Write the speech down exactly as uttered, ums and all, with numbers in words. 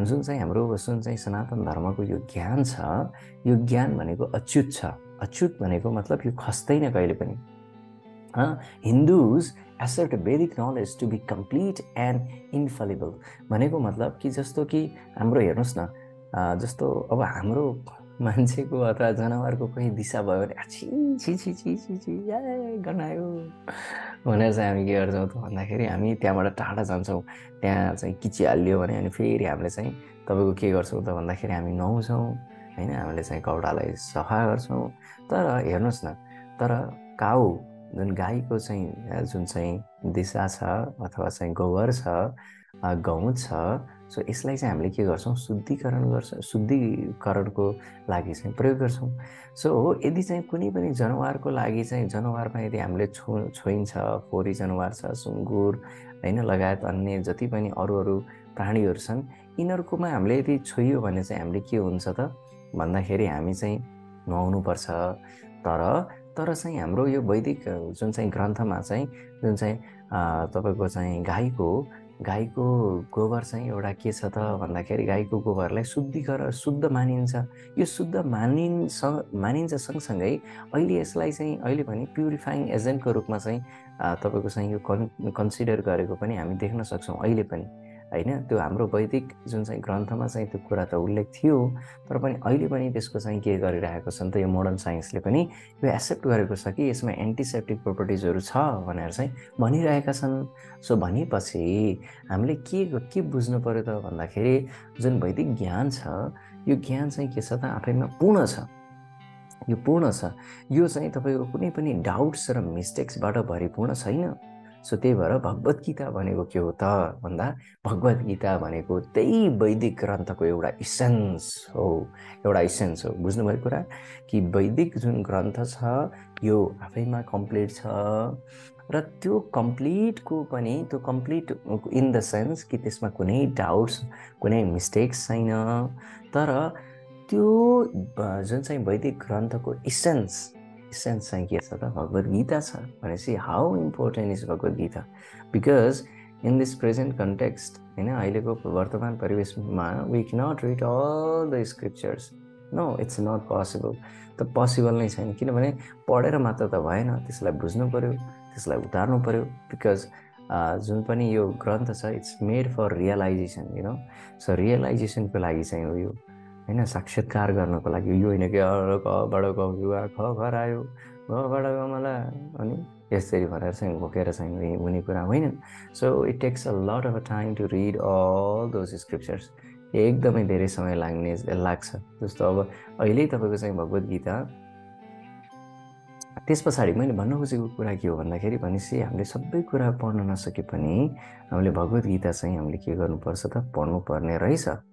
जुन चाहिँ हाम्रो जुन चाहिँ सनातन धर्मको यो ज्ञान छ, यो ज्ञान भनेको अच्युत छ। अच्युत भनेको मतलब यो खस्दैन कहिले पनि। Hindus assert Vedic knowledge to be complete and infallible भनेको मतलब कि जस्तो कि हाम्रो हेर्नुहोस् न, जस्तो अब हाम्रो मान्छेको अथवा जनावरको कोही दिशा भयो भने छि छि छि छि छि छि ए गनायो भनेर चाहिँ हामी के गर्छौँ त भन्दाखेरि हामी त्यहाँबाट टाढा जान्छौँ। त्यहाँ चाहिँ किचिहाल्यो भने अनि फेरि हामीले चाहिँ तपाईँको के गर्छौँ त भन्दाखेरि हामी नुहाउँछौँ होइन, हामीले चाहिँ कपडालाई सफा गर्छौँ। तर हेर्नुहोस् न, तर काउ जुन गाईको चाहिँ जुन चाहिँ दिशा छ अथवा चाहिँ गोबर छ, गहुँ छ, सो यसलाई चाहिँ हामीले के गर्छौँ, शुद्धिकरण गर्छ, शुद्धिकरणको लागि चाहिँ प्रयोग गर्छौँ। सो यदि चाहिँ कुनै पनि जनावरको लागि चाहिँ जनावरमा यदि हामीले छो छोइन्छ, फोरी जनावर छ, सुँगुर होइन, लगायत अन्य जति पनि अरू अरू प्राणीहरू छन्, यिनीहरूकोमा हामीले यदि छोइयो भने चाहिँ हामीले के हुन्छ त भन्दाखेरि हामी चाहिँ नुहाउनुपर्छ। तर तर चाहिँ हाम्रो यो वैदिक जुन चाहिँ ग्रन्थमा चाहिँ जुन चाहिँ तपाईँको चाहिँ गाईको गाईको गोबर चाहिँ एउटा के छ त भन्दाखेरि गाईको गोबरलाई शुद्धिकरण शुद्ध मानिन्छ। यो शुद्ध मानिन्छ मानिन्छ सँगसँगै अहिले यसलाई चाहिँ अहिले पनि प्युरिफाइङ एजेन्टको रूपमा चाहिँ तपाईँको चाहिँ यो कन् कन्सिडर गरेको पनि हामी देख्न सक्छौँ अहिले पनि होइन। त्यो हाम्रो वैदिक जुन चाहिँ ग्रन्थमा चाहिँ त्यो कुरा त उल्लेख थियो, तर पनि अहिले पनि त्यसको चाहिँ के गरिरहेको छ नि त यो मोडर्न साइन्सले पनि यो एक्सेप्ट गरेको छ कि यसमा एन्टिसेप्टिक प्रोपर्टिजहरू छ भनेर चाहिँ भनिरहेका छन्। सो भनेपछि हामीले के के बुझ्नु पर्यो त भन्दाखेरि जुन वैदिक ज्ञान छ यो ज्ञान चाहिँ के छ त आफैमा पूर्ण छ, यो पूर्ण छ। यो चाहिँ तपाईँको कुनै पनि डाउट्स र मिस्टेक्सबाट भरिपूर्ण छैन। सो त्यही भएर भगवद्गीता भनेको के हो त भन्दा भगवद्गीता भनेको त्यही वैदिक ग्रन्थको एउटा इसेन्स हो, एउटा इसेन्स हो। बुझ्नुभयो कुरा कि वैदिक जुन ग्रन्थ छ यो आफैमा कम्प्लिट छ र त्यो कम्प्लिटको पनि त्यो कम्प्लिट इन द सेन्स कि त्यसमा कुनै डाउट्स कुनै मिस्टेक्स छैन। तर त्यो जुन चाहिँ वैदिक ग्रन्थको इसेन्स इसेन्स चाहिँ के छ त भगवद्गीता छ भनेपछि how important is Bhagavad Gita, because in this present context होइन, अहिलेको वर्तमान परिवेशमा we cannot read all the scriptures. No, it's not possible. त पोसिबल नै छैन, किनभने पढेर मात्र त भएन, त्यसलाई बुझ्नु पऱ्यो, त्यसलाई उतार्नु पऱ्यो। बिकज जुन पनि यो ग्रन्थ छ it's made for realization, you know. So रियलाइजेसनको लागि चाहिँ हो यो होइन, साक्षात्कार गर्नको लागि। यो होइन कि कबाट गयो ख खरायो घबाट गमला अनि यसरी भनेर चाहिँ घोकेर चाहिँ हुने कुरा होइन। So it takes a lot of a time to read all those scriptures. एकदमै धेरै समय लाग्ने लाग्छ। जस्तो अब अहिले तपाईँको चाहिँ भगवद्गीता, त्यस पछाडि मैले भन्न खोजेको कुरा के हो भन्दाखेरि भनेपछि हामीले सबै कुरा पढ्न नसके पनि हामीले भगवद्गीता चाहिँ हामीले के गर्नुपर्छ त पढ्नु पर्ने रहेछ।